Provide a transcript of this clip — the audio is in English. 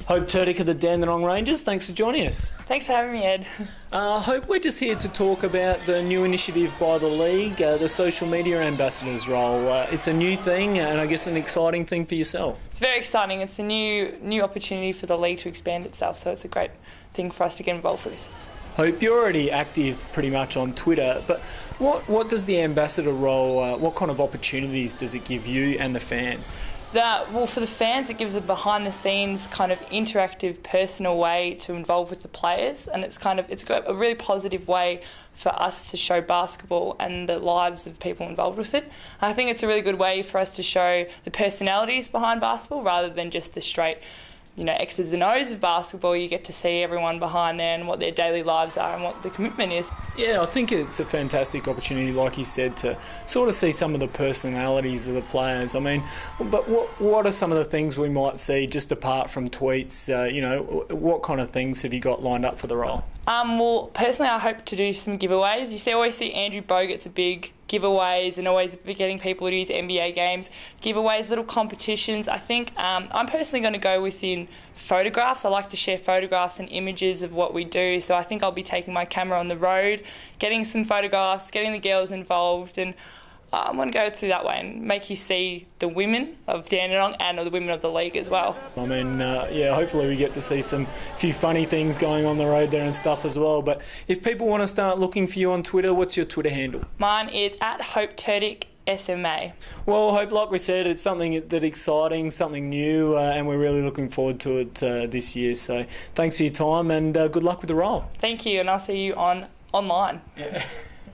Hope Terdich of the Dandenong Rangers, thanks for joining us. Thanks for having me, Ed. Hope, we're just here to talk about the new initiative by the league, the social media ambassadors role. It's a new thing and I guess an exciting thing for yourself. It's very exciting. It's a new opportunity for the league to expand itself, so it's a great thing for us to get involved with. Hope, you're already active pretty much on Twitter, but what does the ambassador role, what kind of opportunities does it give you and the fans? Well, for the fans, it gives a behind-the-scenes kind of interactive, personal way to involve with the players, and it's got a really positive way for us to show basketball and the lives of people involved with it. I think it's a really good way for us to show the personalities behind basketball rather than just the straight, X's and O's of basketball. You get to see everyone behind there and what their daily lives are and what the commitment is. Yeah, I think it's a fantastic opportunity, like you said, to sort of see some of the personalities of the players. I mean, but what are some of the things we might see just apart from tweets? What kind of things have you got lined up for the role? Well, personally, I hope to do some giveaways. Always see Andrew Bogut's a big giveaways and always getting people to use NBA games, giveaways, little competitions. I think I'm personally going to go within photographs. I like to share photographs and images of what we do, so I think I'll be taking my camera on the road, getting some photographs, getting the girls involved, and I'm going to go through that way and make you see the women of Dandenong and the women of the league as well. I mean, hopefully we get to see some few funny things going on the road there and stuff as well. But if people want to start looking for you on Twitter, what's your Twitter handle? Mine is @HopeTerdich SMA. Well, Hope, like we said, it's something that's exciting, something new, and we're really looking forward to it this year. So thanks for your time and good luck with the role. Thank you, and I'll see you online. Yeah.